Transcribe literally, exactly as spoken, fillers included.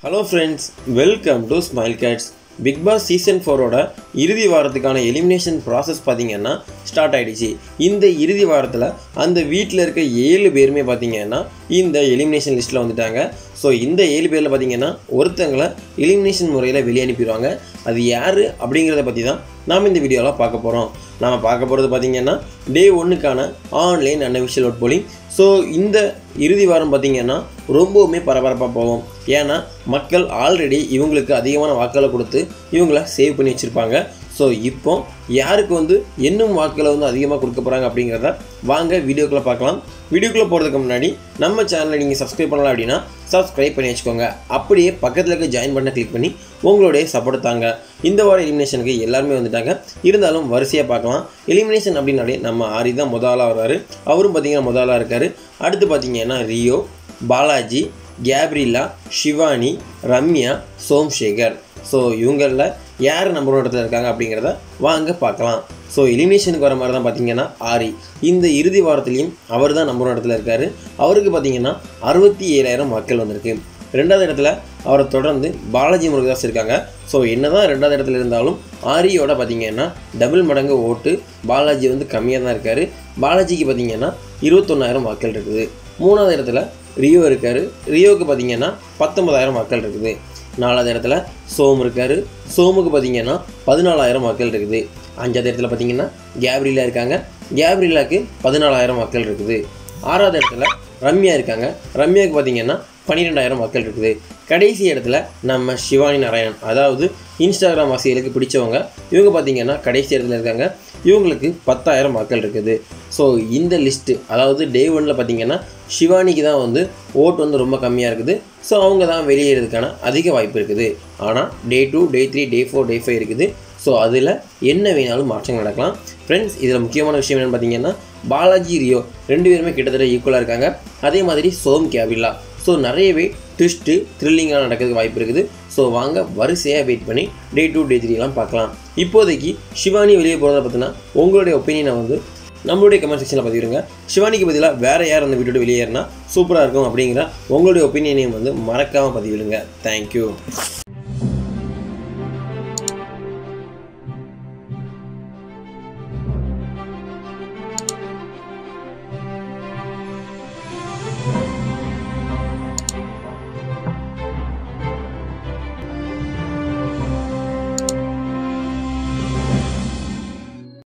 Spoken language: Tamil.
Hello friends, welcome to Smile Cats. Big Boss Season four ஓட இறுதி வாரத்துக்கான எலிமினேஷன் ப்ராசஸ் பார்த்தீங்கன்னா ஸ்டார்ட் ஆகிடுச்சு. இந்த இறுதி வாரத்தில் அந்த வீட்டில் இருக்க ஏழு பேருமே பார்த்தீங்கன்னா இந்த எலிமினேஷன் லிஸ்ட்டில் வந்துட்டாங்க. ஸோ இந்த ஏழு பேரில் பார்த்தீங்கன்னா ஒருத்தங்களை எலிமினேஷன் முறையில் வெளியே அனுப்பிடுவாங்க. அது யார் அப்படிங்கிறத பற்றி தான் நாம் இந்த வீடியோவில் பார்க்க போகிறோம். நாம் பார்க்க போகிறது பார்த்தீங்கன்னா டே ஒன்றுக்கான online unofficial vote polling. So இந்த இறுதி வாரம் பார்த்திங்கன்னா ரொம்பவுமே பரபரப்பாக போகும். ஏன்னா மக்கள் ஆல்ரெடி இவங்களுக்கு அதிகமான வாக்களை கொடுத்து இவங்கள சேவ் பண்ணி வச்சுருப்பாங்க. ஸோ இப்போ யாருக்கு வந்து இன்னும் வாக்களை வந்து அதிகமாக கொடுக்க போகிறாங்க அப்படிங்கிறத வாங்க வீடியோக்குள்ளே பார்க்கலாம். வீடியோக்குள்ளே போகிறதுக்கு முன்னாடி நம்ம சேனலை நீங்கள் சப்ஸ்கிரைப் பண்ணலாம் அப்படின்னா சப்ஸ்கிரைப் பண்ணி வச்சுக்கோங்க. அப்படியே பக்கத்தில் இருக்க ஜாயின் பண்ண கிளிக் பண்ணி உங்களுடைய சப்போர்ட் தாங்க. இந்த வாரம் எலிமினேஷனுக்கு எல்லாருமே வந்துட்டாங்க. இருந்தாலும் வரிசையாக பார்க்கலாம். எலிமினேஷன் அப்படின்னாலே நம்ம ஆரி தான் முதலாக வருவார். அவரும் பார்த்திங்கன்னா முதலாக இருக்கார். அடுத்து பார்த்திங்கன்னா ரியோ, பாலாஜி, கேப்ரிலா, ஷிவானி, ரம்யா, சோம்சேகர். ஸோ இவங்களில் யார் நம்பர் ஒன் இடத்துல இருக்காங்க அப்படிங்கிறத வாங்க பார்க்கலாம். ஸோ எலிமினேஷனுக்கு வர மாதிரி தான் பார்த்திங்கன்னா ஆரி. இந்த இறுதி வாரத்துலேயும் அவர் தான் நம்பர் ஒன் இடத்துல இருக்கார். அவருக்கு பார்த்திங்கன்னா அறுபத்தி ஏழாயிரம் வாக்கள் வந்திருக்கு. ரெண்டாவது இடத்துல அவரை தொடர்ந்து பாலாஜி முருகதாஸ் இருக்காங்க. ஸோ என்ன தான் ரெண்டாவது இடத்துல இருந்தாலும் ஆரியோட பார்த்திங்கன்னா டபுள் மடங்கு ஓட்டு பாலாஜி வந்து கம்மியாக தான் இருக்கார். பாலாஜிக்கு பார்த்திங்கன்னா இருபத்தொன்னாயிரம் வாக்கள் இருக்குது. மூணாவது இடத்துல ரியோ இருக்கார். ரியோவுக்கு பார்த்திங்கன்னா பத்தொன்பதாயிரம் வாக்கள் இருக்குது. நாலாவது இடத்துல சோம் இருக்கார். சோமுக்கு பார்த்திங்கன்னா பதினாலாயிரம் வாக்கள் இருக்குது. அஞ்சாவது இடத்துல பார்த்திங்கன்னா கேப்ரிலா இருக்காங்க. கேப்ரிலாவுக்கு பதினாலாயிரம் வாக்கள் இருக்குது. ஆறாவது இடத்துல ரம்யா இருக்காங்க. ரம்யாவுக்கு பார்த்திங்கன்னா பன்னிரெண்டாயிரம் வாக்கள் இருக்குது. கடைசி இடத்துல நம்ம ஷிவானி நாராயணன், அதாவது இன்ஸ்டாகிராம் வாசிகளுக்கு பிடிச்சவங்க, இவங்க பார்த்திங்கன்னா கடைசி இடத்துல இருக்காங்க. இவங்களுக்கு பத்தாயிரம் வாக்கள் இருக்குது. ஸோ இந்த லிஸ்ட்டு, அதாவது டே ஒன்னில் பார்த்திங்கன்னா ஷிவானிக்கு தான் வந்து ஓட்டு வந்து ரொம்ப கம்மியாக இருக்குது. ஸோ அவங்க தான் வெளியேறதுக்கான அதிக வாய்ப்பு இருக்குது. ஆனால் day two, day three, day four, day five இருக்குது. ஸோ அதில் என்ன வேணாலும் மாற்றங்கள் நடக்கலாம். ஃப்ரெண்ட்ஸ், இதில் முக்கியமான விஷயம் என்னென்னு பார்த்தீங்கன்னா பாலாஜி, ரியோ ரெண்டு பேருமே கிட்டத்தட்ட ஈக்குவலாக இருக்காங்க. அதே மாதிரி சோம், கேப்ரிலா. ஸோ நிறையவே ட்விஸ்ட்டு த்ரில்லிங்காக நடக்கிறதுக்கு வாய்ப்பு இருக்குது. ஸோ வாங்க வரிசையாக வெயிட் பண்ணி டே டூ, டே த்ரீலாம் பார்க்கலாம். இப்போதைக்கு ஷிவானி வெளியே போகிறத பார்த்தினா உங்களுடைய ஒப்பீனியனை வந்து நம்மளுடைய கமெண்ட் செக்ஷனில் பதிவிடுங்க. ஷிவானிக்கு பதிலாக வேறு யார் அந்த வீட்டோட வெளியேறினா சூப்பராக இருக்கும் அப்படிங்கிற உங்களுடைய ஒப்பீனியனையும் வந்து மறக்காமல் பதிவிடுங்க. தேங்க்யூ.